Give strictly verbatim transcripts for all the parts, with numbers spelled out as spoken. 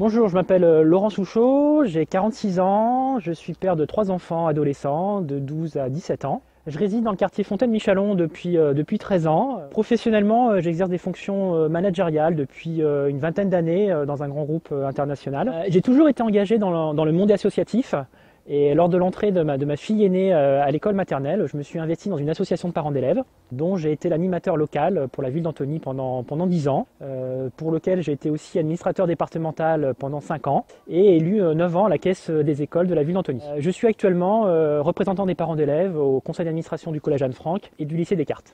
Bonjour, je m'appelle Laurent Souchot, j'ai quarante-six ans, je suis père de trois enfants adolescents de douze à dix-sept ans. Je réside dans le quartier Fontaine-Michalon depuis, euh, depuis treize ans. Professionnellement, euh, j'exerce des fonctions euh, managériales depuis euh, une vingtaine d'années euh, dans un grand groupe euh, international. Euh, j'ai toujours été engagé dans le, dans le monde associatif. Et lors de l'entrée de ma, de ma fille aînée euh, à l'école maternelle, je me suis investi dans une association de parents d'élèves, dont j'ai été l'animateur local pour la ville d'Antony pendant, pendant dix ans, euh, pour lequel j'ai été aussi administrateur départemental pendant cinq ans, et élu euh, neuf ans à la caisse des écoles de la ville d'Antony. Euh, je suis actuellement euh, représentant des parents d'élèves au conseil d'administration du collège Anne-Franck et du lycée Descartes.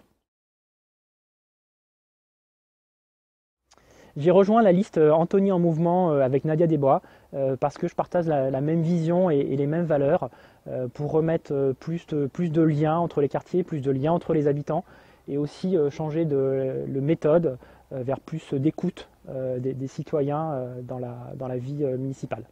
J'ai rejoint la liste Antony en mouvement avec Nadia Desbois parce que je partage la, la même vision et, et les mêmes valeurs pour remettre plus de, plus de liens entre les quartiers, plus de liens entre les habitants et aussi changer de, de méthode vers plus d'écoute des, des citoyens dans la, dans la vie municipale.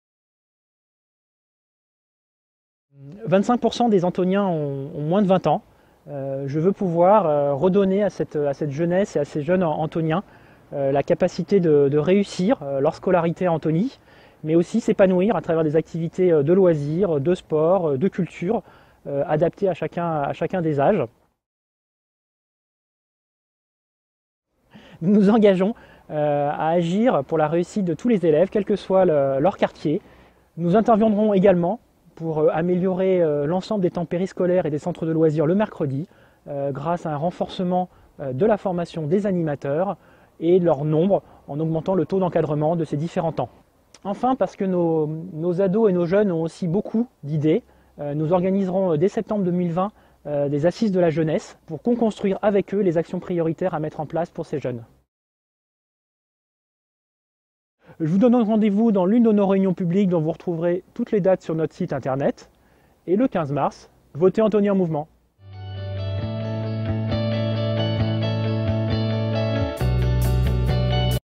vingt-cinq pour cent des Antoniens ont, ont moins de vingt ans. Je veux pouvoir redonner à cette, à cette jeunesse et à ces jeunes Antoniens Euh, la capacité de, de réussir euh, leur scolarité à Antony, mais aussi s'épanouir à travers des activités euh, de loisirs, de sport, euh, de culture, euh, adaptées à chacun, à chacun des âges. Nous nous engageons euh, à agir pour la réussite de tous les élèves, quel que soit le, leur quartier. Nous interviendrons également pour euh, améliorer euh, l'ensemble des temps périscolaires et des centres de loisirs le mercredi, euh, grâce à un renforcement euh, de la formation des animateurs, et leur nombre en augmentant le taux d'encadrement de ces différents temps. Enfin, parce que nos, nos ados et nos jeunes ont aussi beaucoup d'idées, euh, nous organiserons dès septembre deux mille vingt euh, des assises de la jeunesse pour co-construire avec eux les actions prioritaires à mettre en place pour ces jeunes. Je vous donne rendez-vous dans l'une de nos réunions publiques dont vous retrouverez toutes les dates sur notre site internet. Et le quinze mars, votez Antony en mouvement.